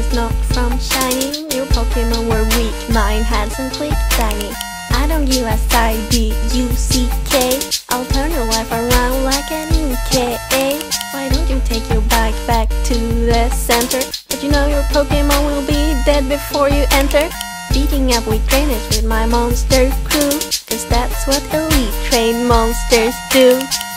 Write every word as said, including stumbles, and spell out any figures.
is not from shining. Your Pokemon were weak, mine hands and click tiny. I don't U S I D U C K. I'll turn your life around like an E K A. Why don't you take your bike back to the center? But you know your Pokemon will be dead before you enter. Beating up with trainers with my monster crew, cause that's what elite trained monsters do.